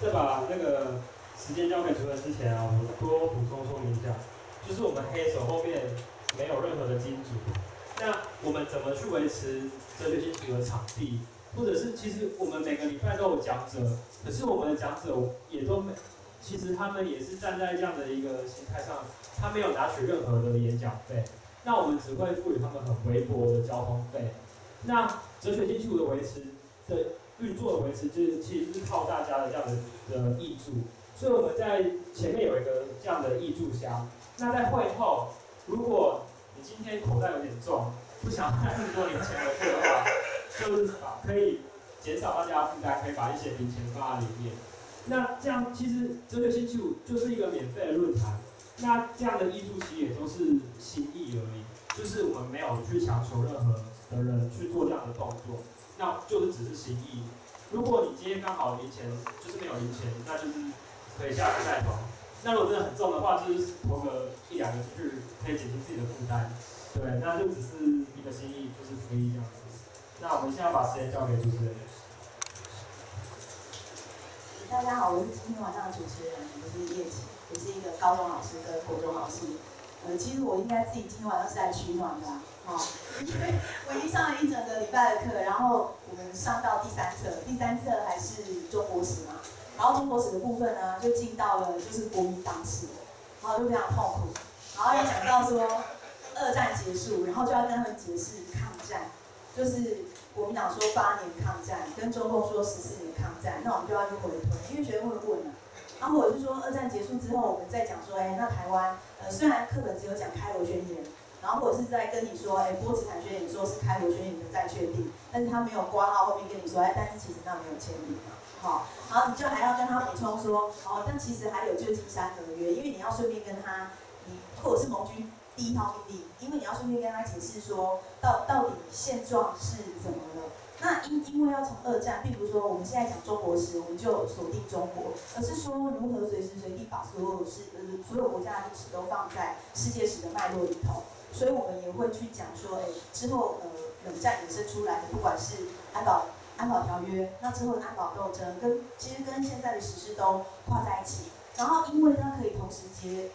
在把那个时间交给主任之前啊，我多补充说明一下，就是我们黑手后面没有任何的金主，那我们怎么去维持哲学金主的场地？或者是其实我们每个礼拜都有讲者，可是我们的讲者也都没，其实他们也是站在这样的一个心态上，他没有拿取任何的演讲费，那我们只会赋予他们很微薄的交通费。那哲学金主的维持的运作的维持，就是其实是靠大家的这样的挹注，所以我们在前面有一个这样的挹注箱。那在会后，如果你今天口袋有点重，不想带那么多零钱回去的话，就是可以减少大家的负担，可以把一些零钱放在里面。那这样其实哲学星期五就是一个免费的论坛，那这样的挹注其实也都是心意而已，就是我们没有去强求任何的人去做这样的动作，那就是只是心意。如果你今天刚好零钱就是没有零钱，那就是可以下次再投。那如果真的很重的话，就是投个1、2个进去，可以减轻自己的负担。对，那就只是一个心意，就是free这样子。那我们现在把时间交给主持人。 大家好，我是今天晚上的主持人，我是叶琪，我是一个高中老师跟国中老师。其实我应该自己今天晚上是来取暖的因为我已经上了一整个礼拜的课，然后我们上到第三册还是中国史嘛，然后中国史的部分呢，就进到了就是国民党史，然后就非常痛苦，然后又讲到说2战结束，然后就要跟他们解释抗战，就是国民党说8年抗战，跟中共说14年抗战，那我们就要去回推，因为学生会问啊。然后我就说2战结束之后，我们再讲说，那台湾，虽然课本只有讲开罗宣言，然后或者是在跟你说，波茨坦宣言说是开罗宣言的再确定，但是他没有挂号后面跟你说，但是其实那没有签名嘛，然后你就还要跟他补充说，但其实还有旧金山合约，因为你要顺便跟他，或者是盟军第1号命令，因为你要顺便跟他解释说，到底现状是怎么了。那因为要从2战，并不是说我们现在讲中国史，我们就锁定中国，而是说如何随时随地把所有国家的历史都放在世界史的脉络里头。所以我们也会去讲说，之后冷战衍生出来的，不管是安保条约，那之后的安保斗争，其实跟现在的时事都跨在一起。然后因为它可以同时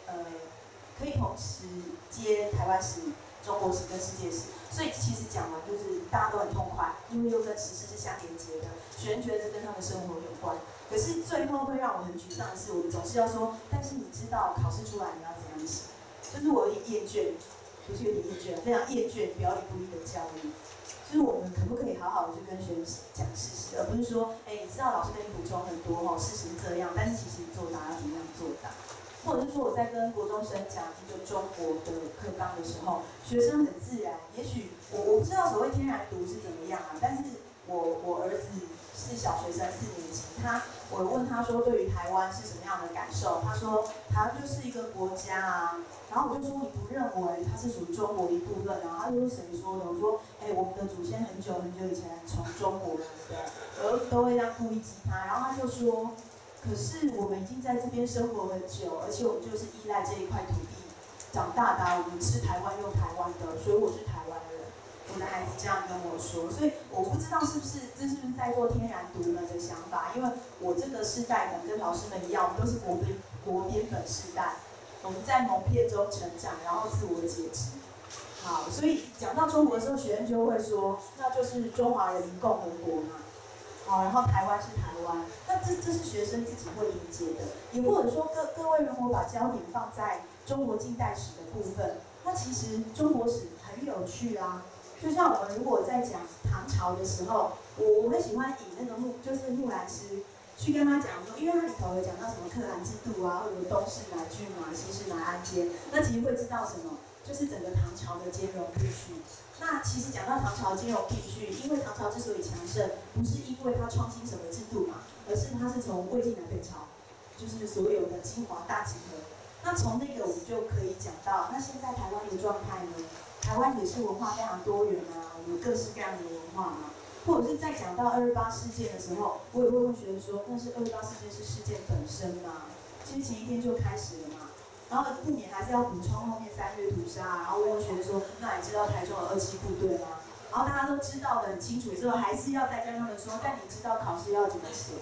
接台湾史、中国史跟世界史，所以其实讲完就是大家都很痛快，因为又跟时事是相连接的，学生觉得跟他们生活有关。可是最后会让我很沮丧的是，我们总是要说，但是你知道考试出来你要怎样写，就是我有点厌倦，不是有点厌倦，非常厌倦表里不一的教育。就是我们可不可以好好的去跟学生讲事实，而不是说，你知道老师跟你补充很多事实是这样，但是其实你作答要怎么样作答。或者是说我在跟国中生讲一个中国的课纲的时候，学生很自然，也许我不知道所谓天然读是怎么样啊，但是我儿子是小学生4年级，我问他说对于台湾是什么样的感受，他说台湾就是一个国家啊，然后我就说你不认为它是属于中国的一部分啊？他就说谁说的？我说我们的祖先很久很久以前从中国来的，都会这样故意激他，然后他就说。可是我们已经在这边生活很久，而且我们就是依赖这一块土地长大的，我们吃台湾用台湾的，所以我是台湾人。我的孩子这样跟我说，所以我不知道这是不是在做天然独门的想法，因为我这个世代可能跟老师们一样，我们都是国边本世代，我们在蒙骗中成长，然后自我解职。好，所以讲到中国的时候，学生就会说，那就是中华人民共和国嘛。然后台湾是台湾，那这是学生自己会理解的，也或者说各位如果把焦点放在中国近代史的部分，那其实中国史很有趣啊。就像我们如果在讲唐朝的时候，我很喜欢以那个就是木兰诗去跟他讲说，因为它里头有讲到什么可汗制度啊，或者东市乃郡啊，西市乃安监，那其实会知道什么，就是整个唐朝的兼容并蓄。那其实讲到唐朝兼容并蓄，因为唐朝之所以强盛，不是因为它创新什么制度嘛，而是它是从魏晋南北朝，就是所有的精华大集合。那从那个我们就可以讲到，那现在台湾的状态呢？台湾也是文化非常多元啊，有各式各样的文化嘛。或者是在讲到228事件的时候，我也会问学生说，那是228事件是事件本身吗？其实前一天就开始了嘛。然后不免还是要补充后面3月屠杀，然后问学生说，那你知道台中有27部队吗？然后大家都知道的很清楚之后，还是要再跟他们说，但你知道考试要怎么写？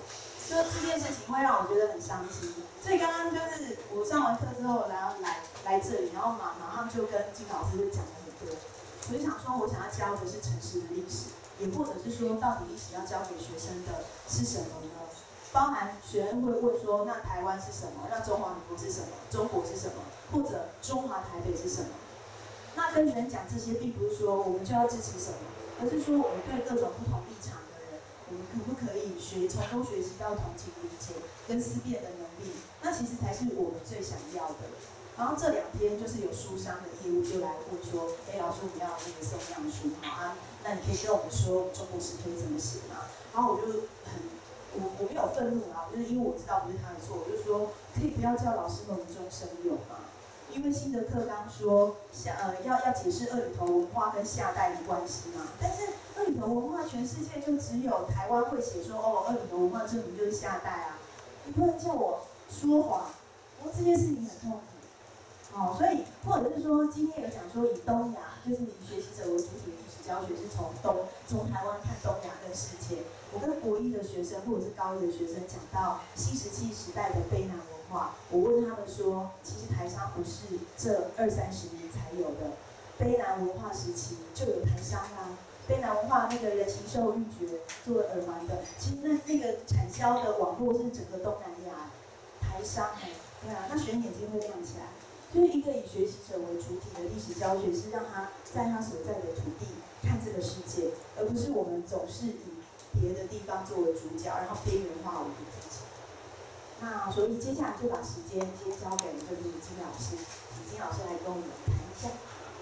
就这件事情会让我觉得很伤心。所以刚刚就是我上完课之后，然后来这里，然后马上就跟金老师就讲了很多。我就想说，我想要教的是诚实的历史，也或者是说，到底历史要教给学生的是什么呢？包含学生会问说，那台湾是什么？那中华民国是什么？中国是什么？或者中华台北是什么？那跟学生讲这些，并不是说我们就要支持什么，而是说我们对各种不同立场的人，我们可不可以从中学习到同情理解跟思辨的能力？那其实才是我们最想要的。然后这2天就是有书商的业务就来问说，老师我们要那个送样书，好啊，那你可以跟我们说中国史可以怎么写吗？然后我就我没有愤怒啊，就是因为我知道不是他的错，我就说可以不要叫老师们无中生有嘛。因为新的课纲说要解释二里头文化跟夏代的关系嘛，但是二里头文化全世界就只有台湾会写说二里头文化证明就是夏代啊，你不能叫我说谎，这件事情很痛苦。所以或者是说今天有讲说以东亚，就是以学习者为主体的历史教学是从台湾看东亚跟世界。我跟国一的学生或者是高一的学生讲到新石器时代的卑南文化，我问他们说，其实台商不是这20-30年才有的，卑南文化时期就有台商啦。卑南文化那个人形兽玉珏做耳环的，其实那个产销的网络是整个东南亚台商对啊，那学生眼睛会亮起来。就是一个以学习者为主体的历史教学，是让他在他所在的土地看这个世界，而不是我们总是以别的地方作为主角，然后边缘化我们自己。那所以接下来就把时间先交给就是金老师，请金老师来跟我们谈一下。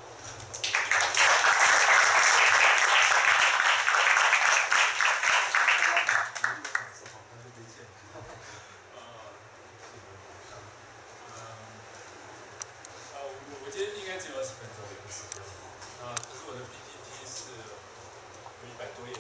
我今天应该只有20分钟的时间，可是我的 PPT 是有100多页，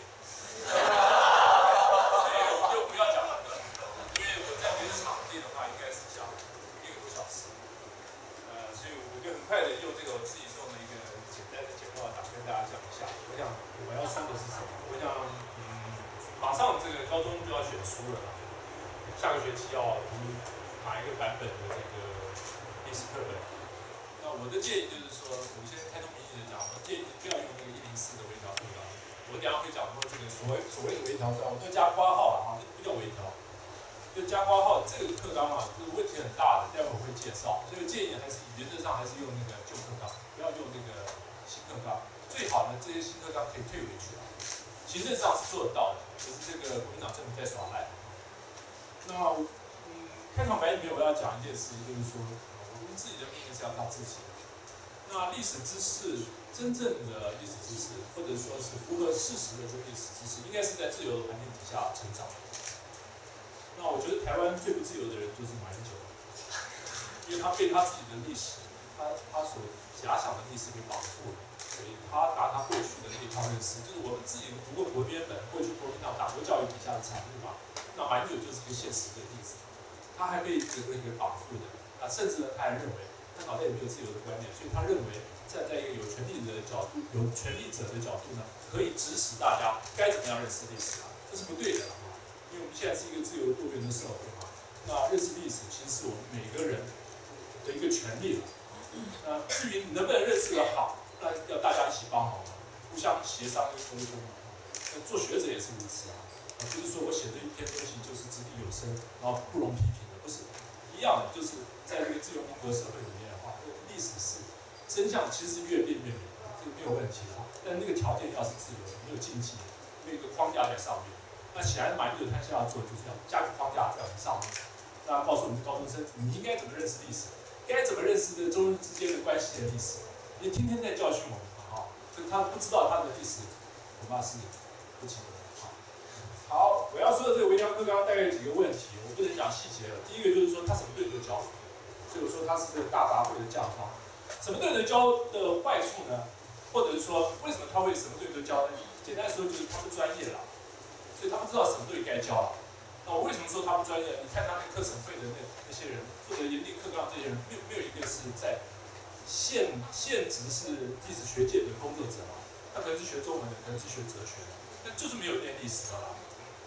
所以我就不要讲了，因为我在别的场地的话应该是讲1个多小时，所以我就很快的用这个我自己弄的一个简单的简报档跟大家讲一下。我想我要说的是什么？我想马上这个高中就要选书了，下个学期要读哪一个版本的这个历史课本？那我的建议就是说，我先开宗明义的讲，我建议不要用那个104的微调课纲。我等下会讲说这个所谓的微调课纲，我都加括号啊，这不叫微调，就加括号。这个课纲啊，这个问题很大的，待会儿会介绍。所以建议还是原则上还是用那个旧课纲，不要用那个新课纲。最好呢，这些新课纲可以退回去啊，行政上是做得到的，可是这个国民党政府在耍赖。那开场白里面我要讲一件事情，就是说。我们自己的命运是要靠自己的。那历史知识，真正的历史知识，或者说是符合事实的这个历史知识，应该是在自由的环境底下成长的。那我觉得台湾最不自由的人就是马英九，因为他被他自己的历史，他所假想的历史给绑住了，所以他拿他过去的那一套认识，就是我们自己读过国编本，过去国民党党国教育底下的产物嘛。那马英九就是一个现实的例子，他还被这个给绑住的。甚至呢，他还认为他脑袋里没有自由的观念，所以他认为站在一个有权利者的角度，有权利者的角度呢，可以指使大家该怎么样认识历史啊，这是不对的啊！因为我们现在是一个自由多元的社会嘛，那认识历史其实是我们每个人的一个权利了。那至于你能不能认识得好，那要大家一起帮忙，互相协商跟沟通嘛。那做学者也是如此啊，不是说我写的一篇东西就是掷地有声，然后不容批评的，不是一样的，就是。在这个自由民主社会里面的话，历史是真相，其实越辩越明，这个没有问题的。但那个条件要是自由的，没有禁忌，没有一个框架在上面。那显然马英九他现在要做的就是要加个框架在我们上面，大家告诉我们高中生，你应该怎么认识历史，该怎么认识这中日之间的关系的历史。你天天在教训我们啊，所以他不知道他的历史，恐怕是不清楚的。好，我要说的这个微调课纲大概有几个问题，我不能讲细节了。第一个就是说他什么队都教。所以我说它是这个大杂烩的酱汤。什么队都教的坏处呢？或者是说为什么他会什么队都教呢？简单说就是他不专业了，所以他不知道什么队该教了。那我为什么说他不专业？你看他那课程会的那些人，负责研定课纲这些人，没有一个是在现职是历史学界的工作者嘛？他可能是学中文的，可能是学哲学的，但就是没有念历史的啦。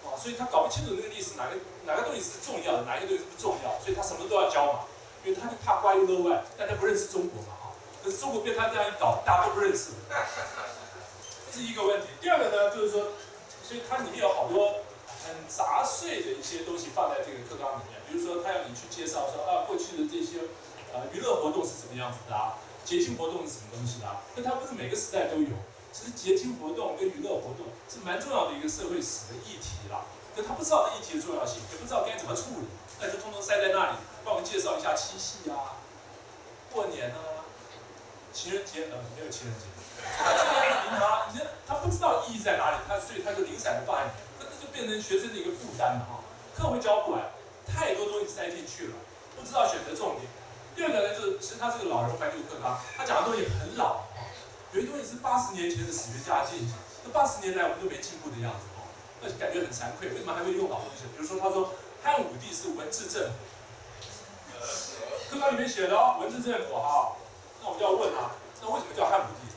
所以他搞不清楚那个历史哪个东西是重要的，哪一个东西是不重要，所以他什么都要教嘛，因为他就怕挂一漏万，大家不认识中国嘛可是中国被他这样一搞，大家都不认识了，这是一个问题。第二个呢，就是说，所以它里面有好多很杂碎的一些东西放在这个课纲里面，比如说他要你去介绍说过去的这些娱乐活动是怎么样子的节庆活动是什么东西的但它不是每个时代都有。其实节庆活动跟娱乐活动是蛮重要的一个社会史的议题啦，可他不知道这议题的重要性，也不知道该怎么处理，那就通通塞在那里，帮我们介绍一下七夕过年情人节没有情人节，他不知道意义在哪里，所以他就零散的放在里面，那就变成学生的一个负担了课会教不完，太多东西塞进去了，不知道选择重点。第二个呢，就是其实他这个老人怀旧课纲，他讲的东西很老。有些东西是80年前的史学家的见解，这80年来我们都没进步的样子那就感觉很惭愧。为什么还会用老东西？比如说他说汉武帝是文治政府，课纲里面写的文治政府那我们就要问那为什么叫汉武帝？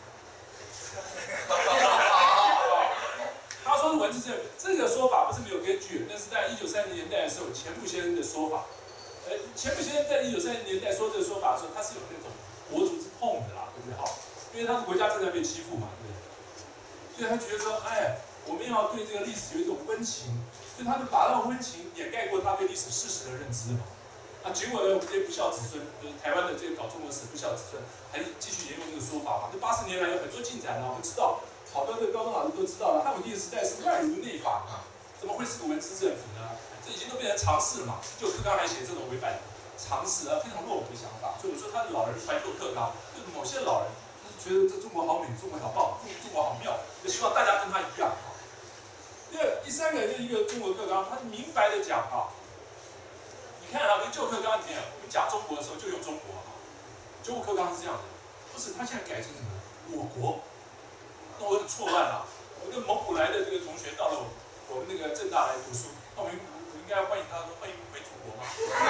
他说是文治政府，这个说法不是没有根据，那是在1930年代的时候钱穆先生的说法。钱穆先生在1930年代说这个说法的时候，他是有那种国足之痛的对不对因为他的国家正在被欺负嘛，对不对？所以他觉得说，我们要对这个历史有一种温情，所以他就把那种温情掩盖过他对历史事实的认知嘛。结果呢，我们这些不孝子孙，就是台湾的这个搞中国史不孝子孙，还继续沿用这个说法嘛。这80年来有很多进展我们知道，好多的高中老师都知道了，汉武帝的时代是外儒内法怎么会是个文治政府呢？这已经都变成常识了嘛。就课纲还写这种违反常识非常落伍的想法。所以我说他的老人怀旧课纲，就某些老人。觉得这中国好美，中国好棒，中国好妙，就希望大家跟他一样第三个就是一个中国课纲，他明白的讲你看这旧课纲里面，我们讲中国的时候就用中国旧课纲是这样的，不是他现在改成什么我国，那我很错乱我跟蒙古来的这个同学到了我们那个政大来读书，那我应该欢迎他说欢迎回祖国吗？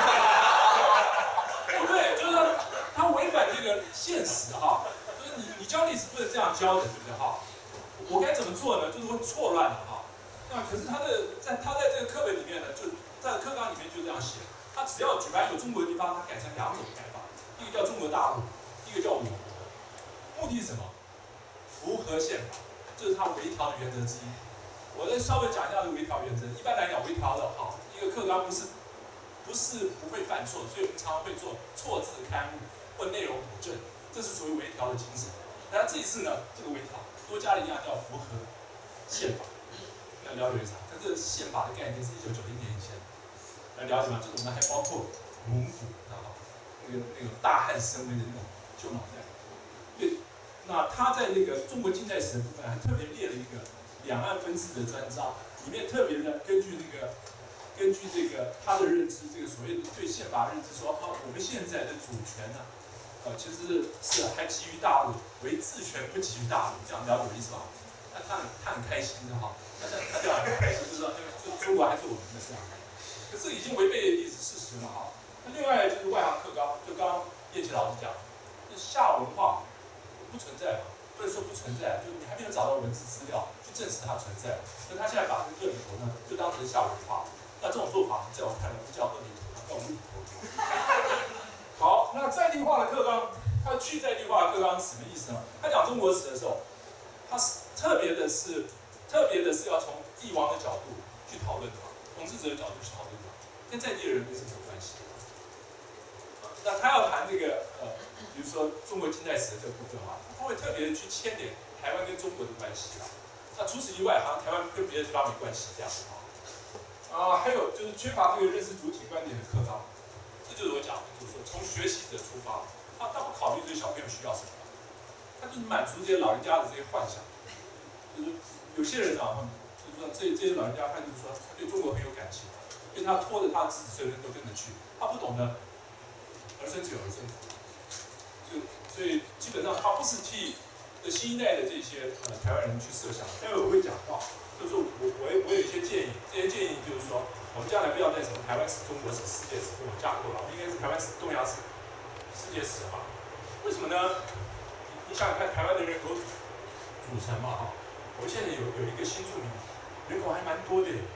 不对，就是说他违反这个现实你教历史不能这样教的，对不对我该怎么做呢？就是会错乱的那可是他在这个课本里面呢，就在课纲里面就这样写，他只要举办有中国的地方，他改成2种改法，一个叫中国大陆，一个叫我国。目的是什么？符合宪法，这是他微调的原则之一。我再稍微讲一下这个微调原则。一般来讲，微调的一个课纲不是不会犯错，所以我们常常会做错字刊物或内容补正。这是属于微调的精神。那这一次呢，这个微调多加了一样叫符合宪法。要了解一下，但这个宪法的概念是1990年以前来了解吗？这种呢还包括蒙古那种大汉声威的那种旧脑袋。对，那他在那个中国近代史的部分还特别列了一个两岸分治的专章，里面特别的根据这个他的认知，这个所谓的对宪法认知说，我们现在的主权呢。其实是还基于大陆，为治权不基于大陆，这样了解我意思吧？他很开心的他这样很开心，就是说，就中国还是我们的这样。可是已经违背历史事实了那另外就是外行课纲，就刚刚叶琦老师讲，夏文化不存在嘛，不能说不存在，就你还没有找到文字资料去证实它存在。所以他现在把这个恶里头呢，就当成夏文化。那这种做法，在我看来不叫恶里头，叫无厘头。好，那在地化的课纲，它去在地化的课纲是什么意思呢？他讲中国史的时候，他是特别的是要从帝王的角度去讨论统治者的角度去讨论跟在地人没什么关系。那他要谈这个比如说中国近代史的这个部分他会特别的去牵连台湾跟中国的关系那除此以外，好像台湾跟别的地方没关系这样还有就是缺乏这个认识主体观点的课纲。这就是我讲的，就是说从学习者出发，他不考虑这些小朋友需要什么，他就是满足这些老人家的这些幻想。就是有些人就是说这些老人家，他就是说他对中国很有感情，因为他拖着他的子子孙孙都跟着去，他不懂得儿孙自有儿孙福，所以基本上他不是替新一代的这些台湾人去设想。待会我会讲到，就是我有一些建议，这些建议就是说。我们将来不要再什么台湾史、中国史、世界史这种架构了，应该是台湾史、东亚史、世界史为什么呢？你想想看，台湾的人口组成我们现在有一个新住民，人口还蛮多的，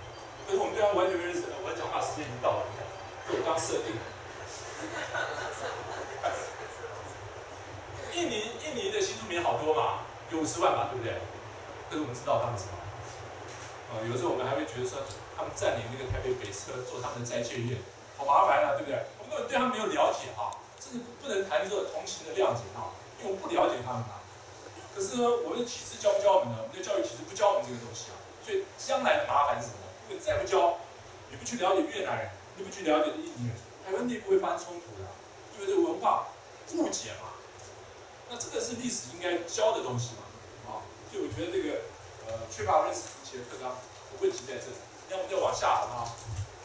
可是我们对他完全没认识，我的讲话时间已经到了，你看，就我刚设定的。印尼的新住民好多嘛，有50万吧，对不对？可是我们知道他们什么？有时候我们还会觉得说，他们占领那个台北北车，做他们的斋戒月，好麻烦啊，对不对？我们根本对他们没有了解啊，甚至不能谈这个同情的谅解啊，因为我们不了解他们啊。可是呢，我们的体制教不教我们呢？我们的教育体制不教我们这个东西啊，所以将来的麻烦是什么？如果再不教，你不去了解越南人，你不去了解印尼人，台湾内部会发生冲突的，因为这个文化误解嘛。那这个是历史应该教的东西嘛，啊，所以我觉得这个缺乏认识夫妻的课纲，问题在这里。那我们再往下好不好？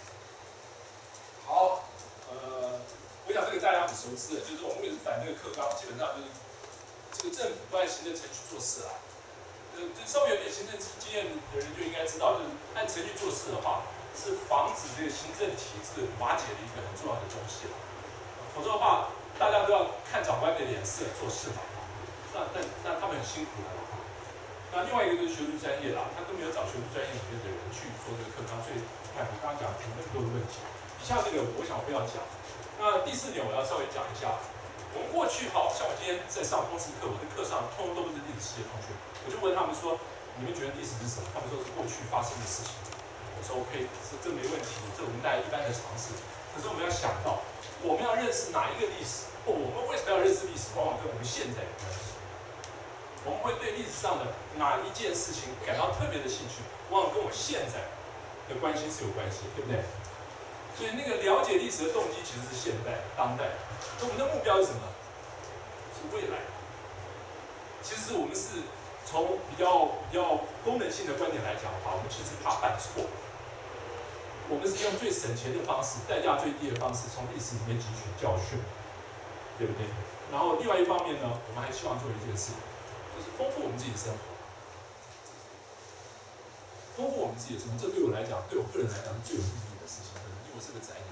好，我想这个大家很熟知的，就是我们为了反这个课纲，基本上就是这个政府都按行政程序做事啊。就稍微有点行政经验的人就应该知道，就是按程序做事的话，是防止这个行政体制瓦解的一个很重要的东西了。否则的话，大家都要看长官的脸色做事嘛，那他们很辛苦的。那另外一个就是学术专业啦，他都没有找学术专业里面的人去做这个课纲，所以你看我刚刚讲有那么多的问题。以下这个我想不要讲。那第4点我要稍微讲一下，我们过去像我今天在上通识课，我的课上通通都是历史系的同学，我就问他们说，你们觉得历史是什么？他们说是过去发生的事情。我说 OK， 这没问题，这我们大家一般的常识。可是我们要想到，我们要认识哪一个历史，或我们为什么要认识历史，往往跟我们现在有关系。我们会对历史上的哪一件事情感到特别的兴趣，往往跟我现在的关心是有关系，对不对？所以那个了解历史的动机其实是现代、当代。那我们的目标是什么？是未来。其实我们是从比较功能性的观点来讲的话，我们其实怕犯错。我们是用最省钱的方式、代价最低的方式，从历史里面汲取教训，对不对？然后另外一方面呢，我们还希望做一件事，就是丰富我们自己的生活，丰富我们自己的生活。这对我来讲，对我个人来讲是最有意义的事情，因为我是个宅男。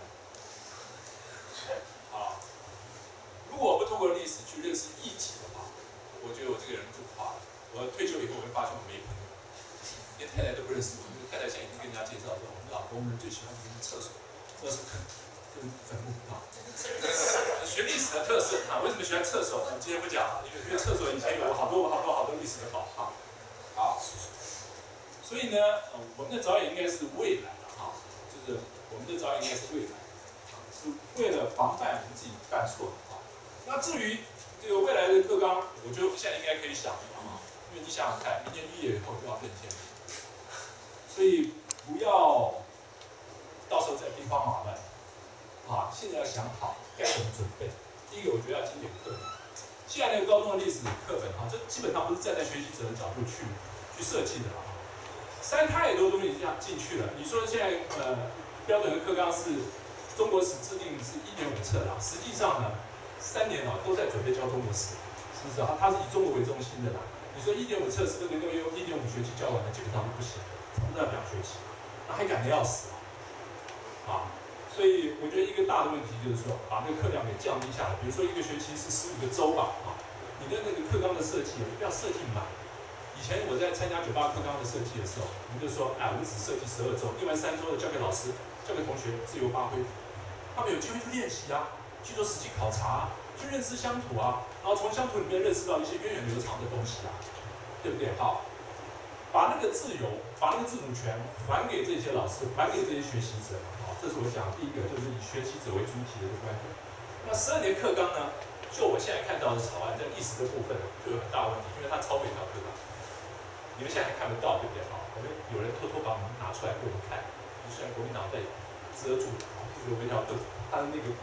啊，如果我不透过历史去认识议题的话，我觉得我这个人就垮了。我退休以后，我会发现我没朋友，连太太都不认识我。太太现在已经跟人家介绍说，我们老公呢最喜欢去厕所，那是跟坟墓啊。学历史的特色啊，为什么喜欢厕所？我们今天不讲了，因为厕所以前有好多历史的宝啊。好，所以呢，我们的着眼应该是未来了啊，就是我们的着眼应该是未来，是为了防范我们自己犯错啊。那至于这个未来的课纲，我觉得现在应该可以想了啊，因为你想想看，明年1月以后就要变天。所以不要到时候再兵荒马乱啊！现在要想好该怎么准备。第一个，我觉得要精简课本。现在那个高中的历史课本啊，这基本上不是站在学习者的角度去设计的啊。塞太多东西进去了。你说现在标准的课纲是中国史制定是1.5册啦，实际上呢3年啊都在准备教中国史，是不是啊？它是以中国为中心的啦。你说1.5册是不是能够用1.5学期教完的？基本上是不行。不到2学期，那还赶得要死啊！所以我觉得一个大的问题就是说，把那个课量给降低下来。比如说一个学期是15个周吧，啊，你的那个课纲的设计不要设计满。以前我在参加98课纲的设计的时候，我们就说，我们只设计12周，另外3周的交给老师、交给同学自由发挥，他们有机会去练习啊，去做实际考察，去认识乡土啊，然后从乡土里面认识到一些源远流长的东西啊，对不对？好。把那个自由、把那个自主权还给这些老师，还给这些学习者，啊，这是我讲第一个，就是以学习者为主体的一个观点。那12年课纲呢，就我现在看到的草案，在历史的部分就有很大问题，因为它超过一条课纲，你们现在还看不到，对不对？好，我们有人偷偷把我们拿出来给我们看，就像国民党被遮住了，就是有一条他的那个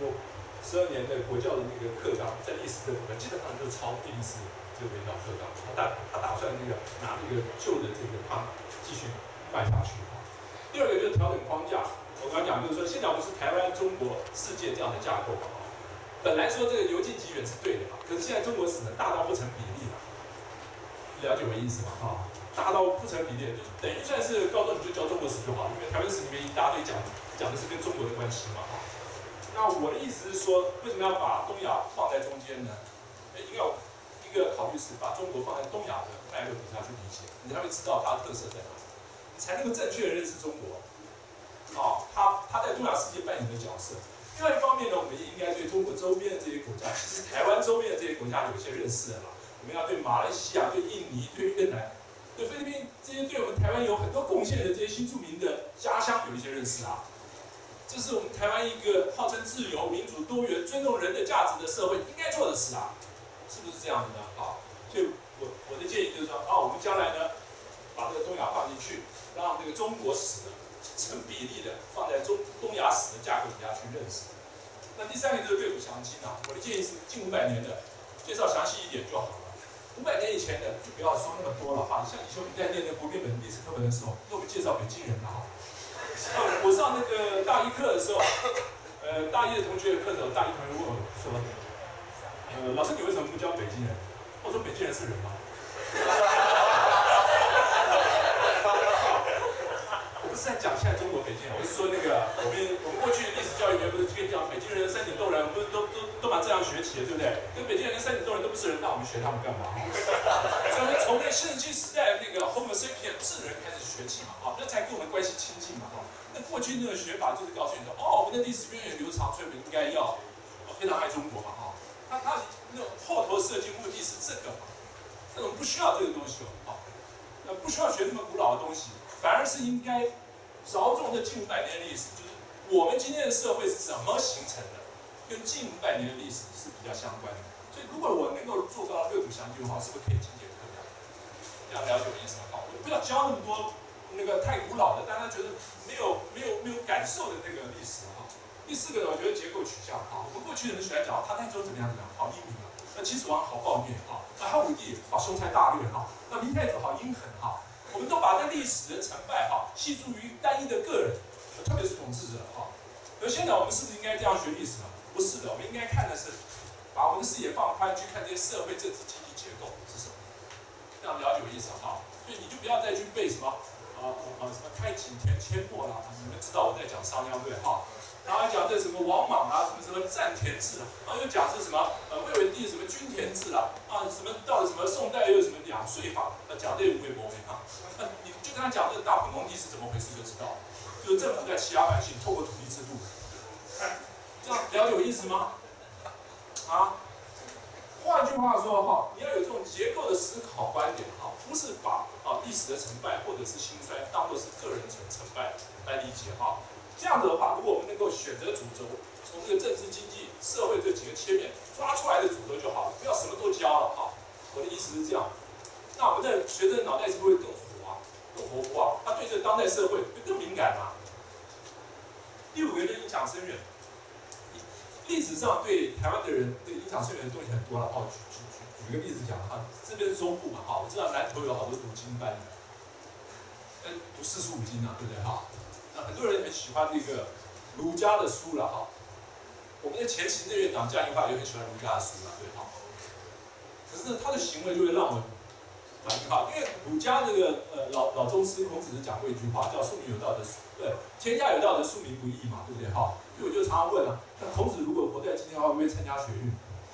12年的国教的那个课纲，在历史的部分基本上就是抄第14这个条课纲，他打算拿那个旧的这个汤继续卖下去。第二个就是调整框架，我刚刚讲就是说，现在我们是台湾、中国、世界这样的架构嘛，本来说这个由近及远是对的嘛，可是现在中国史呢大到不成比例了，了解我意思吗？啊，大到不成比例，就等于算是高中你就教中国史就好，因为台湾史里面一大堆讲的是跟中国的关系嘛。那我的意思是说，为什么要把东亚放在中间呢？应该有一个考虑是把中国放在东亚的脉络底下去理解，你才会知道它的特色在哪里，你才能够正确的认识中国。 它在东亚世界扮演的角色。另外一方面呢，我们也应该对中国周边的这些国家，其实台湾周边的这些国家有一些认识的啦。我们要对马来西亚、对印尼、对越南、对菲律宾这些对我们台湾有很多贡献的这些新住民的家乡有一些认识啊。这是我们台湾一个号称自由、民主、多元、尊重人的价值的社会应该做的事啊，是不是这样的呢？所以我的建议就是说，我们将来呢，把这个东亚放进去，让这个中国史呢成比例的放在东亚史的架构底下去认识。那第三个就是略古详今啊，我的建议是近500年的介绍详细一点就好了。500年以前的就不要说那么多了哈。像以前我们在念那国民本历史课本的时候，给我们介绍北京人的哈。我上那个大一课的时候，大一的同学的课程，大一同学问我说，老师你为什么不教北京人？我说北京人是人吗？我不是在讲现在中国北京人，我是说那个我们过去的历史教育里面不是跟讲北京人、山顶洞人，不是都蛮这样学起的，对不对？跟北京人跟山顶洞人都不是人，那我们学他们干嘛？所以我们从那新石器时代那个 Homo sapien 智人开始学起嘛，那才跟我们关系亲近嘛，那过去那个学法就是告诉你说，我们的历史源远流长，所以我们应该要非常爱中国嘛，他那种后头设计目的是这个嘛，那我们不需要这个东西那不需要学那么古老的东西，反而是应该着重这近500年的历史，就是我们今天的社会是怎么形成的，跟近500年的历史是比较相关的。所以如果我能够做到略古详今的话，是不是可以精简课量？这样了解我意思吗？我不要教那么多那个太古老的，大家觉得没有感受的那个历史第4个呢，我觉得结构取向我们过去人喜欢讲唐太宗怎么样，好英明那秦始皇好暴虐那汉武帝好雄才大略那明太子好阴狠我们都把这历史的成败系诸于单一的个人，特别是统治者而现在我们是不是应该这样学历史呢？不是的，我们应该看的是把我们的视野放宽，去看这些社会、政治、经济结构是什么，这样了解我意思所以你就不要再去背什么什么开井田阡陌啦，你们知道我在讲商鞅对然后讲这什么王莽什么占田制然后又讲是什么魏文帝什么均田制什么到了什么宋代又有什么两税法讲这无为不为那你就跟他讲这个大pom皇帝是怎么回事就知道，就是政府在欺压百姓，透过土地制度，这样了解我意思吗？换句话说你要有这种结构的思考观点不是把历史的成败或者是兴衰当作是个人成败来理解这样子的话，如果我们能够选择主轴，从这个政治、经济、社会这几个切面抓出来的主轴就好了，不要什么都教了我的意思是这样，那我们的学生脑袋是不是会更活泼他对这个当代社会会更敏感第5个就影响深远。历史上对台湾的人对影响深远的东西很多了举个例子讲这边是中部嘛我知道南投有好多读经班的，读四书五经对不对那很多人很喜欢这个儒家的书了我们的前行政院长江宜桦也很喜欢儒家的书了对可是呢他的行为就会让我反应因为儒家这个老宗师孔子讲过一句话叫庶民有道德天下有道德庶民不义嘛对不对所以我就常常问那孔子如果活在今天的话会不会参加学运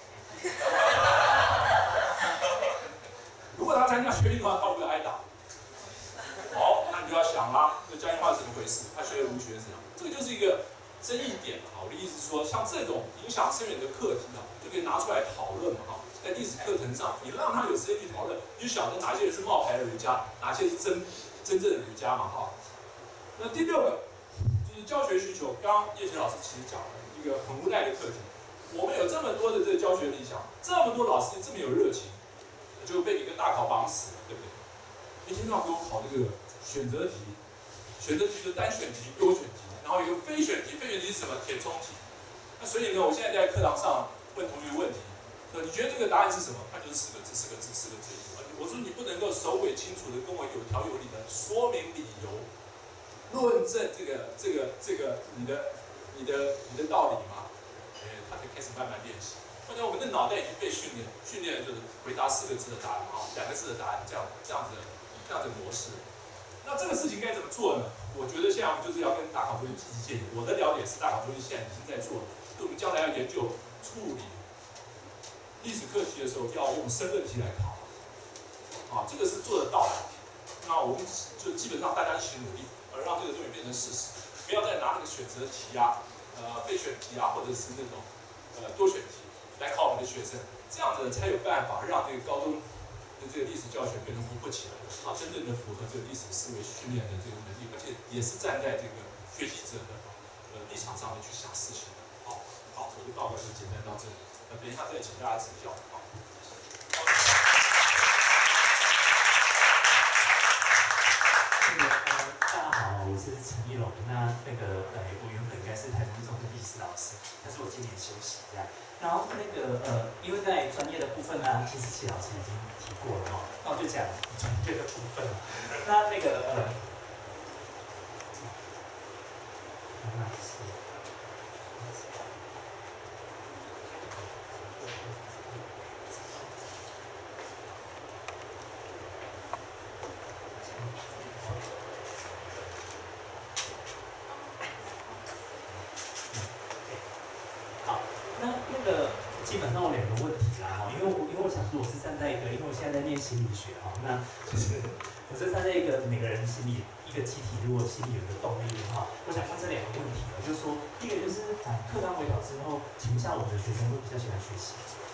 如果他参加学运的话他会不会挨打那你就要想这江宜桦是怎么回事他学了儒学是怎样这个就是一个争议点我的意思是说像这种影响深远的课题就可以拿出来讨论在历史课程上你让他有时间去讨论你就晓得哪些人是冒牌的儒家哪些是真正的儒家那第6个就是教学需求刚刚叶贤老师其实讲了一个很无奈的课题我们有这么多的这个教学理想这么多老师这么有热情就被一个大考绑死了对不对一天到晚给我考这个选择题就单选题多选题然后有个非选题是什么填充题那所以呢我现在在课堂上问同学问题你觉得这个答案是什么它就是4个字我说你不能够首尾清楚的跟我有条有理的说明理由论证这个你的道理嘛他才开始慢慢练习或者我们的脑袋已经被训练了就是回答4个字的答案2个字的答案这样子的模式那这个事情该怎么做呢？我觉得现在我们就是要跟大考中心积极建议。我的了解是大考中心现在已经在做了，所以我们将来要研究处理历史课题的时候要用申论题来考，这个是做得到的。那我们就基本上大家一起努力，让这个东西变成事实。 不要再拿那个选择题啊、备选题啊，或者是那种多选题来考我们的学生，这样子才有办法让这个高中的这个历史教学变得活泼起来，真正的符合这个历史思维训练的这个能力，而且也是站在这个学习者的立场上面去想事情的。好，我的报告就简单到这里，等一下再请大家指教。好。 大家好，我是陈一龙。我原本应该是台中中的历史老师，但是我今年休息这样。然后因为在专业的部分呢，其实齐老师已经提过了哦，那我就讲专业的部分。基本上有2个问题啦，因为我想说我是站在因为我现在在念心理学那就是我是站在每个人心里一个集体，如果心里有一个动力的话，我想问这2个问题就是说，第一个就是课纲微调之后，请问一下我们的学生会比较喜欢学习？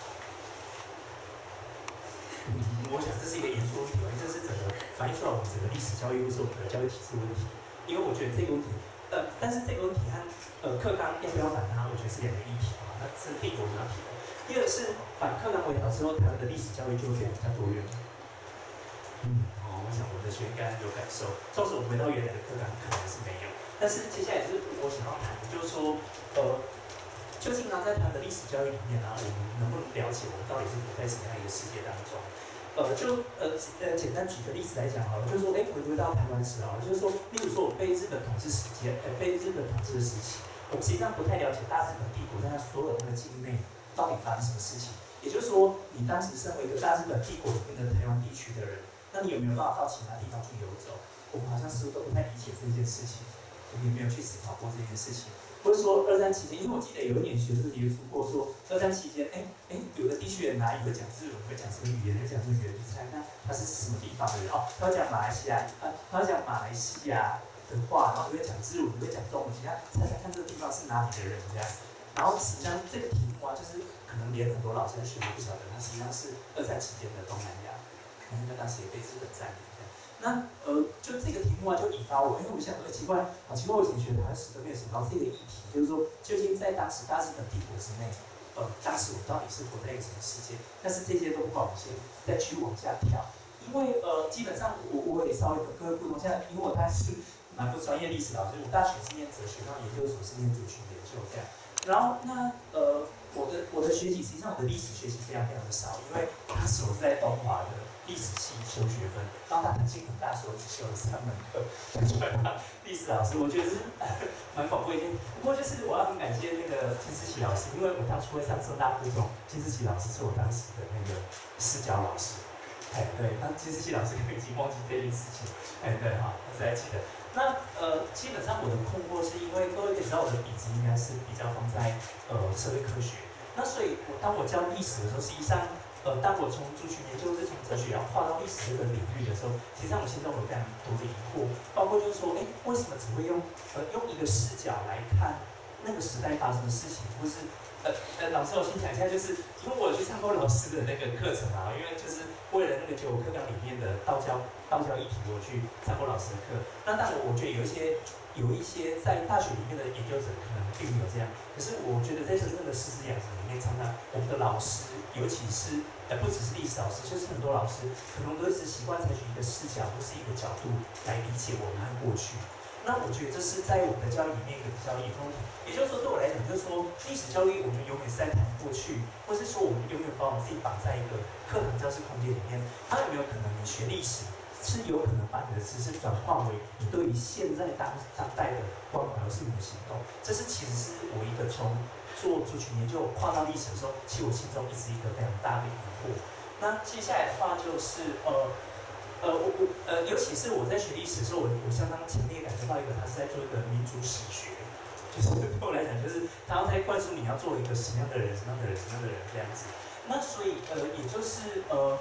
我想这是一个严肃问题，这是整个反映出来我们整个历史教育或是我们的教育体制问题，因为我觉得这个问题，但是这个问题和课纲要不要反它，我觉得是2个议题那这是第一个我们要提的。第二是反课纲微调之后，台湾的历史教育就会变得比较多元。我想我们的学员应该有感受。纵使我们回到原来的课纲，可能是没有。但是接下来就是我想要谈的，就是说，究竟在台湾的历史教育里面我们能不能了解我们到底是活在什么样一个世界当中？简单举个例子来讲好了，就是说，回归到台湾史就是说，例如说我被日本统治时期，被日本统治的时期，我实际上不太了解大日本帝国在它所有的境内到底发生什么事情。也就是说，你当时身为一个大日本帝国里面的台湾地区的人，那你有没有办法到其他地方去游走？我们好像似乎都不太理解这件事情，我们也没有去思考过这件事情。或者说2战期间，因为我记得有一年学生也出过说，2战期间，有的地区人会讲日文，会讲什么语言，会讲什么语言，你猜看他是什么地方的人？他会讲马来西亚，他会讲马来西亚的话，然后会讲日文，会讲中文，其他猜猜看这个地方是哪里的人这样。然后实际上这个题目就是可能连很多老师学都不晓得，它实际上是2战期间的东南亚，因为当时也被日本占领。那就这个题目就引发我，因为我想奇怪，我以前学台湾史都没有想到这个议题，就是说究竟在当时大日本帝国之内，当时我到底是活在一个什么世界？但是这些都不管，我们先再继续往下跳，因为基本上我也稍微跟各位互动一下，因为我还是蛮不专业历史老师，我大学是念哲学，然后研究所是念族群研究这样，然后我的学习实际上我的历史学习非常非常的少，因为当时我是在东华的历史系修学分，当他弹性很大，所以我只修了3门课，历史老师我觉得是蛮宝贵的。不过就是我要很感谢那个金思琪老师，因为我当初会上政大附中，金思琪老师是我当时的那个私教老师。对，那金思琪老师已经忘记这件事情。对哈，我在记得。那基本上我的困惑是因为各位可以知道我的底子应该是比较放在社会科学，那所以当我教历史的时候，实际上当我从族群研究是从哲学然后跨到历史这个领域的时候，实际上我心中有非常多的疑惑，包括就是说，为什么只会用一个视角来看那个时代发生的事情，或是老师我先讲一下，就是因为我去上过老师的那个课程因为就是为了那个95课纲里面的道教议题，我去上过老师的课。那当然，我觉得有一些在大学里面的研究者可能并没有这样，可是我觉得在真正的师资养成里面，常常我们的老师，尤其是不只是历史老师，就是很多老师可能都是习惯采取一个视角或是一个角度来理解我们和过去。那我觉得这是在我们的教育里面一个比较严重的问题，也就是说，对我来讲，就是说历史教育我们永远是在谈过去，或是说我们永远把我们自己绑在一个课堂教室空间里面。它有没有可能你学历史是有可能把你的知识转换为你对于现在当代的关怀或是你的行动？这是其实是我一个从做族群研究跨到历史的时候，其实我心中一直一个非常大的疑惑。那接下来的话就是尤其是我在学历史的时候，我相当强烈感受到一个，他是在做一个民族史学，就是对我来讲，就是他在灌输你要做一个什么样的人，什么样的人，什么样的人这样子。那所以也就是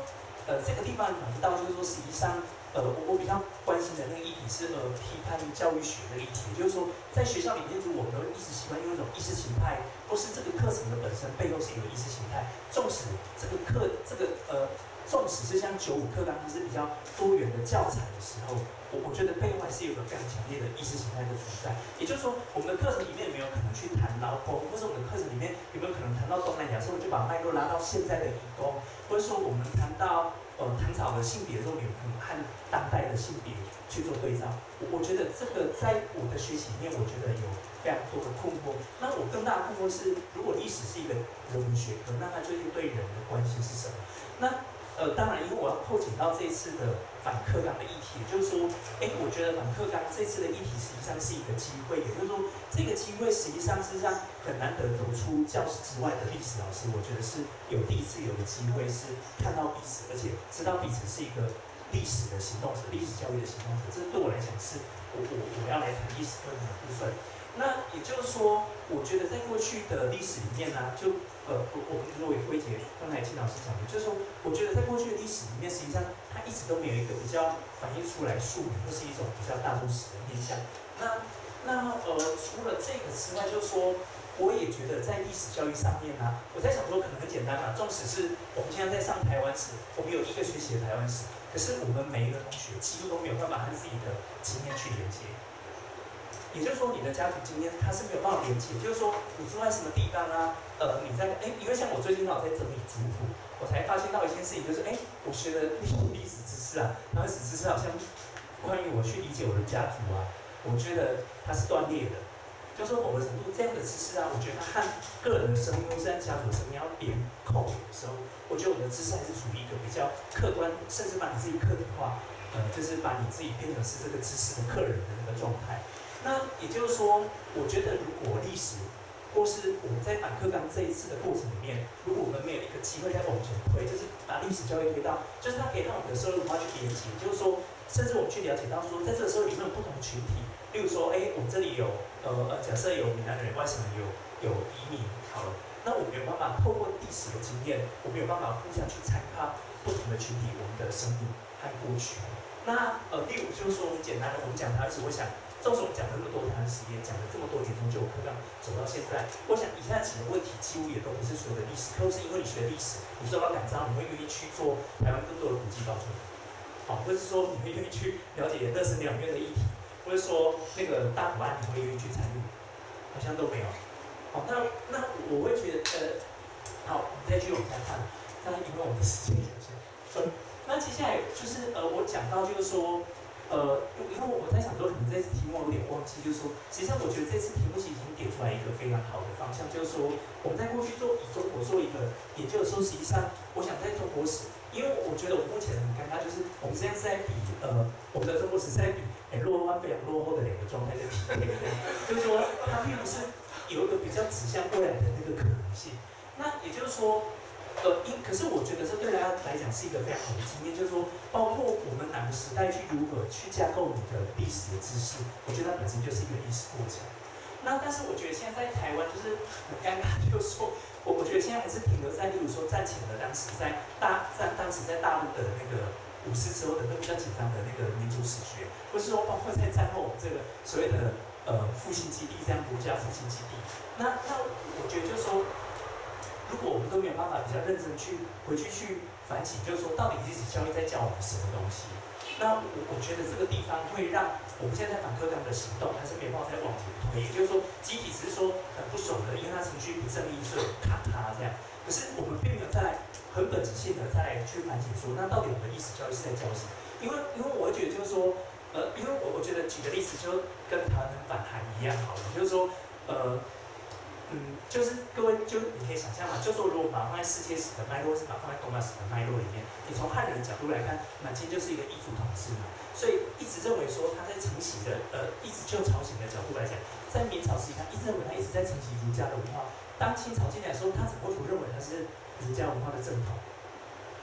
这个地方反映到就是说，实际上我比较关心的那个议题是批判教育学的议题，也就是说，在学校里面，如果我们一直习惯用一种意识形态，或是这个课程的本身背后是一个意识形态，纵使这个纵使是像95课纲，它是比较多元的教材的时候，我觉得背后还是有个非常强烈的意识形态的存在。也就是说，我们的课程里面有没有可能去谈劳工，或者我们的课程里面有没有可能谈到东南亚，所以我们就把脉络拉到现在的移工，或者说我们谈到唐朝的性别的时候，有可能和当代的性别去做对照。我觉得这个在我的学习里面，我觉得有非常多的困惑。那我更大的困惑是，如果历史是一个人文学科，那它究竟对人的关系是什么？那当然，因为我要扣紧到这一次的反课纲的议题，也就是说，我觉得反课纲这次的议题实际上是一个机会，也就是说，这个机会实际上是让很难得走出教室之外的历史老师，我觉得是第一次有的机会是看到彼此，而且知道彼此是一个历史的行动者，历史教育的行动者，这对我来讲是我要来谈历史课程的部分。那也就是说，我觉得在过去的历史里面呢，我作为归结刚才金老师讲的，就是说，我觉得在过去的历史里面，实际上它一直都没有一个比较反映出来术语，或是一种比较大众史的面向。那除了这个之外，就是说，我也觉得在历史教育上面呢，我在想说，可能很简单嘛，纵使是我们现在在上台湾史，我们有1个学期的台湾史，可是我们每一个同学几乎都没有办法和自己的经验去连接。也就是说，你的家族经验它是没有办法连接。就是说，你住在什么地方啊？你在因为像我最近刚好在整理族谱，我才发现到一件事情，就是我学的历史知识啊，然后史知识好像关于我去理解我的家族啊，我觉得它是断裂的。就是说某个程度这样的知识啊，我觉得它和个人的生命或是和家族的生命要连扣的时候，我觉得我的知识还是处于一个比较客观，甚至把你自己客体化，就是把你自己变成是这个知识的客人的那个状态。那也就是说，我觉得如果历史，或是我们在反课纲这一次的过程里面，如果我们没有一个机会再往前推，就是把历史教育推到，就是它可以让我们的社会文化去连接，就是说，甚至我们去了解到说，在这个社会里面有不同的群体，例如说，我们这里有假设有闽南人、外省人，有移民，好了，那我们有办法透过历史的经验，我们有办法互相去参考不同的群体我们的生命和过去。那例如就是说，很简单的，我们讲台湾史，我想。纵使我们讲了那么多台湾实验，讲了这么多年从95课纲走到现在，我想以下几个问题几乎也都不是所有的历史课，是因为你学历史，你受到感召，你会愿意去做台湾更多的古迹保存，好，或者是说你会愿意去了解热身2院的议题，或者说那个大埔案你会愿意去参与，好像都没有。好，那我会觉得好，我们再继续往下看，但是因为我们的时间有限，那接下来就是我讲到就是说。因为我在想说，可能这次题目我有点忘记，就是说，实际上我觉得这次题目其实已经点出来一个非常好的方向，就是说，我们在过去以中国做一个研究的时候，实际上，我想在中国史，因为我觉得我目前很尴尬，就是我们实际上是在比我们的中国史是在比落后非常落后的2个状态的比对，就是说，它并不是有一个比较指向未来的那个可能性。那也就是说。可是我觉得这对大家来讲是一个非常好的经验，就是说，包括我们哪个时代去如何去架构你的历史的知识，我觉得它本身就是一个历史过程。那但是我觉得现在在台湾就是很尴尬，就是说，我觉得现在还是停留在，例如说战前的当时在大陆的那个5四之后的那比较紧张的那个民族史学，或是说包括在战后这个所谓的复兴基地这样国家复兴基地。那我觉得就是说。如果我们都没有办法比较认真去回去反省，就是说到底历史教育在教我们什么东西？那我觉得这个地方会让我们现在反课纲的行动还是没办法再往前推。也就是说，集体只是说很不爽的，因为他程序不正义，所以卡他这样。可是我们并没有再来很本质性的再来去反省说，那到底我们的历史教育是在教什么？因为我会觉得就是说，因为我觉得举个例子就跟台湾的反韩一样好了，就是说就是各位，就你可以想象嘛，就说如果把它放在世界史的脉络，或是把它放在东亚史的脉络里面，你从汉人的角度来看，满清就是一个异族统治嘛，所以一直认为说他在承袭的，一直就朝鲜的角度来讲，在明朝时期，他一直认为他一直在承袭儒家的文化。当清朝进来的时候，他怎么会不认为他是儒家文化的正统？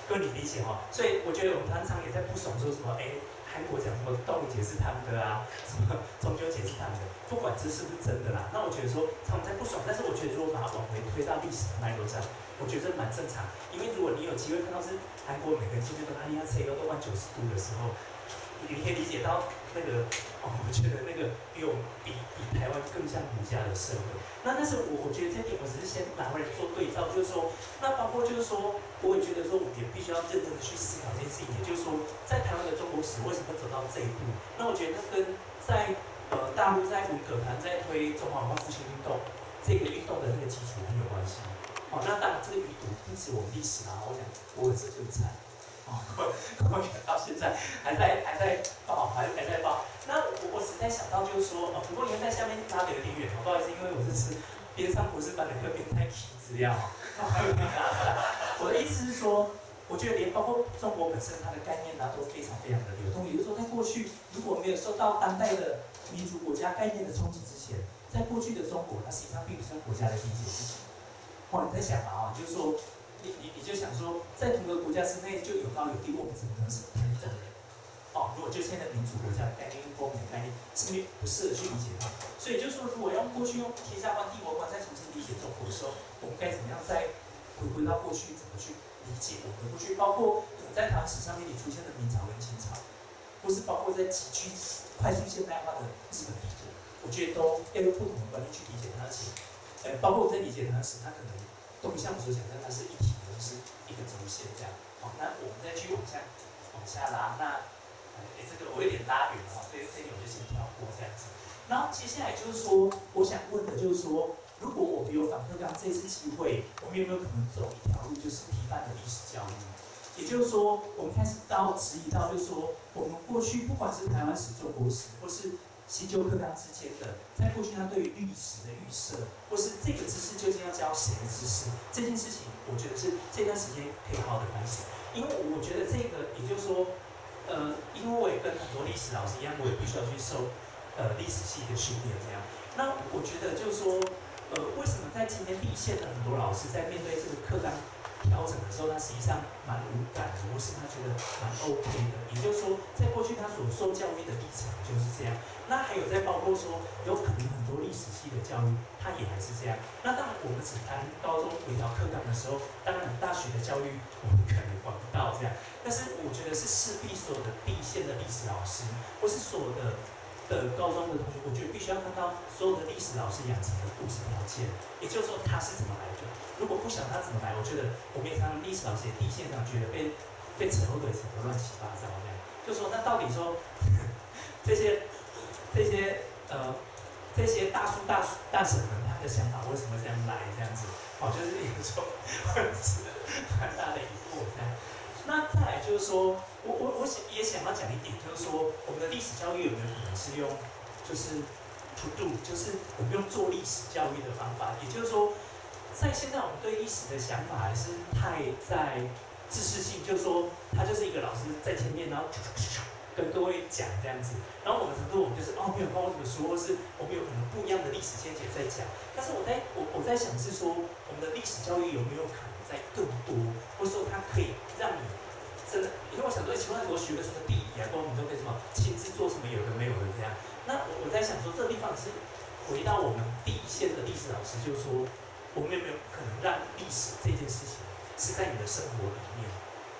各位你理解哈。所以我觉得我们常常也在不爽说什么，韩国讲什么动物节是他们的啊，什么中秋节是他们的，不管这是不是真的啦。那我觉得说他们在不爽，但是我觉得如果把它往回推到历史的脉络上，我觉得蛮正常。因为如果你有机会看到是韩国每个人进去都阿尼亚车都弯90度的时候，你可以理解到那个我觉得那个比台湾更像儒家的社会。但是我觉得这点我只是先拿回来做对照，就是说，那包括就是说，我也觉得说我们也必须要认真的去思考这件事情，也就是说，在台湾的中国史为什么会走到这一步？那我觉得那跟在大陆在文革团在推中华文化复兴运动这个运动的那个基础很有关系。那当然这个余毒不止我们历史啊，我讲我也是更惨。我到现在还在报，还在报。那我实在想到就是说，不过因为在下面拉的有点远，不好意思，因为我这是边上博士班的课边在提资料，我的意思是说，我觉得连包括中国本身它的概念都非常非常的流动。也就是说，在过去如果没有受到当代的民族国家概念的冲击之前，在过去的中国，它实际上并不是国家的第一件事情。你在想嘛就是说。你就想说，在同个国家之内就有高有低，我们怎么可能是同种人？如果就现在民主国家的概念跟公民的概念，是不适合去理解它。所以就是说，如果要过去用天下观、帝国观再重新理解中国的时候，我们该怎么样再回归到过去，怎么去理解我们的过去？包括在台湾史上面你出现的明朝跟清朝，或是包括在极具快速现代化的日本帝国，我觉得都要用不同的观念去理解它，而且，包括我在理解它时，它可能都不像我所讲的，它是一体的，是一个轴线这样。那我们再去往下拉，那这个我有点拉远了，所以这点我就先跳过这样子。然后接下来就是说，我想问的就是说，如果我们有反课纲这次机会，我们有没有可能走一条路，就是批判的历史教育？也就是说，我们开始质疑到，就是说，我们过去不管是台湾史、中国史，或是新旧课纲之间的，在过去他对于历史的预设，或是这个知识究竟要教谁的知识，这件事情，我觉得是这段时间可以好好的反省。因为我觉得这个，也就是说，因为我也跟很多历史老师一样，我也必须要去受历史系的训练这样。那我觉得就是说，为什么在今天第一线的很多老师在面对这个课纲调整的时候，他实际上蛮无感的，或是他觉得蛮 OK 的。也就是说，在过去他所受教育的历程就是这样。那还有在包括说，有可能很多历史系的教育，它也还是这样。那当然，我们只谈高中微调课纲的时候，当然大学的教育我们可能管不到这样。但是我觉得是势必所有的第一线的历史老师，或是所有的高中的同学，我觉得必须要看到所有的历史老师养成的物质条件，也就是说他是怎么来的。如果不想他怎么来，我觉得我们也常常历史老师也第一线上觉得被扯后腿扯得乱七八糟那样。就说那到底说这些大叔大婶们他的想法为什么这样来这样子？就是有时候会是蛮大的疑惑这样。那再来就是说，我也想要讲一点，就是说我们的历史教育有没有可能是用就是 to do， 就是我们用做历史教育的方法，也就是说。在现在我们对历史的想法还是太在知识性，就是说他就是一个老师在前面，然后跟各位讲这样子，然后我们程度我们就是没有看过什么书，或是我们有可能不一样的历史见解在讲。但是我在想是说，我们的历史教育有没有可能在更多，或者说它可以让你真的，因为我想说，奇怪，我学个什么地理啊，光你都可以什么亲自做什么有的没有的这样。那我在想说，这个地方是回到我们第一线的历史老师，就是说。我们有没有可能让历史这件事情是在你的生活里面？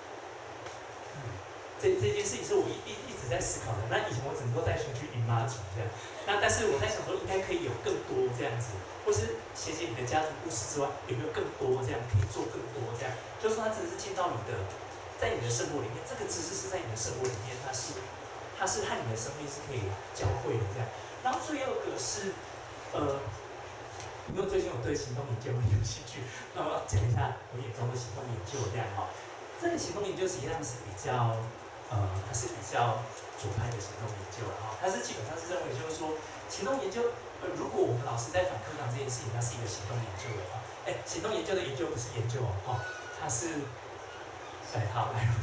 这件事情是我一直在思考的。那以前我只能够带学去姨妈族这样，但是我在想说，应该可以有更多这样子，或是写你的家族故事之外，有没有更多这样可以做更多这样？就是说，它真的是进到你的，在你的生活里面，这个知识是在你的生活里面，它是和你的生命是可以交汇的这样。然后最后一个是因为最近我对行动研究很有兴趣，那我要讲一下我眼中的行动研究这样这个行动研究实际上是比较它是比较左派的行动研究它是基本上是认为就是说行动研究如果我们老师在反课纲这件事情，它是一个行动研究的话，行动研究的研究不是研究它是好来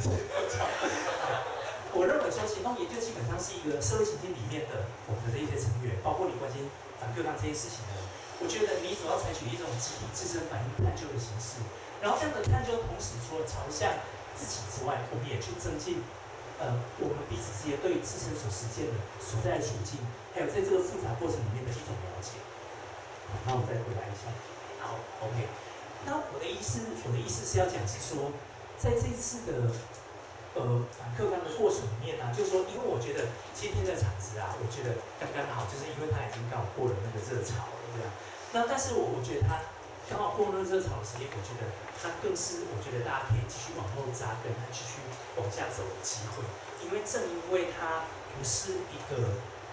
我认为说行动研究基本上是一个社会情境里面的我们的一些成员，包括你关心反课纲这件事情的人。我觉得你所要采取一种集体自身反应探究的形式，然后这样的探究同时除了朝向自己之外，我们也去增进我们彼此之间对自身所实践的所在的处境，还有在这个复杂过程里面的一种了解。好，那我再回来一下。好 ，OK。那我的意思是要讲是说，在这一次的反课纲的过程里面呢、就是说，因为我觉得今天的场子啊，我觉得刚刚好，就是因为它已经刚好过了那个热潮了，对吧？那但是我觉得它刚好过了热潮的时间，我觉得它更是我觉得大家可以继续往后扎根，继续往下走的机会。因为正因为它不是一个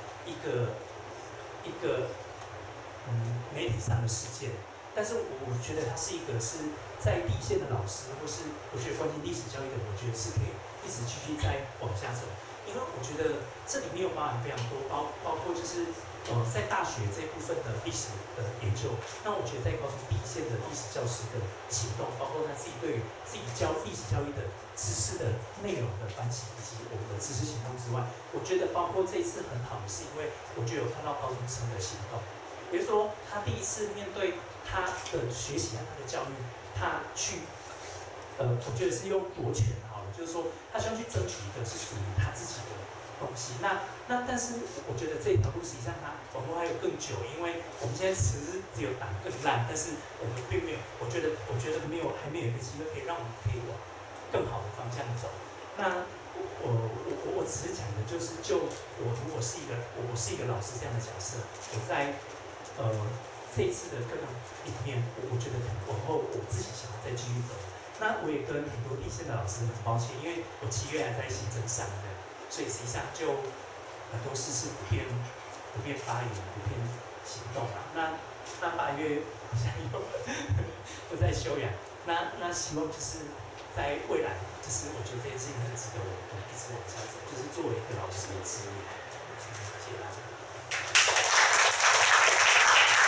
媒体上的事件，但是我觉得它是一个是在第一线的老师，或是我觉得关心历史教育的，我觉得是可以一直继续再往下走。因为我觉得这里面有包含非常多，包括就是在大学这一部分的历史的研究，那我觉得在高中第一线的历史教师的行动，包括他自己对于自己教历史教育的知识的内容的反省，以及我们的知识行动之外，我觉得包括这一次很好的是因为我觉得有看到高中生的行动，比如说他第一次面对他的学习和他的教育，他去我觉得是用夺权好了，就是说他需要去争取一个是属于他自己的东西。但是我觉得这一条路实际上它往后还有更久，因为我们现在只有打更烂，但是我们并没有，我觉得还没有一个机会可以让我们可以往更好的方向走。那我只是讲的就是我如果是一个老师这样的角色，我在这一次的课堂里面，我觉得可能往后我自己想要再继续走。那我也跟很多第一线的老师很抱歉，因为我7月还在行政上的，所以实际上就很多事是不便发言、不便行动啊。那8月好像又在休养，那希望就是在未来，就是我觉得这件事情很值得我一直往下走，就是作为一个老师的资源。谢谢大家。